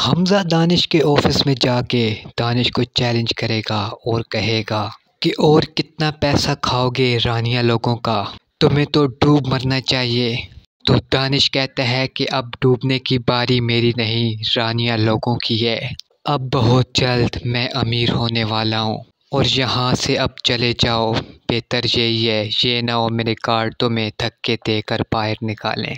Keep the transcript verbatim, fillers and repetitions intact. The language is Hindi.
हमज़ा दानिश के ऑफिस में जाके दानिश को चैलेंज करेगा और कहेगा कि और कितना पैसा खाओगे रानिया लोगों का, तुम्हें तो डूब मरना चाहिए। तो दानिश कहता है कि अब डूबने की बारी मेरी नहीं, रानिया लोगों की है। अब बहुत जल्द मैं अमीर होने वाला हूँ और यहाँ से अब चले जाओ। बेहतर यही है, ये ना हो मेरे गार्ड तुम्हें धक्के देकर बाहर निकालें।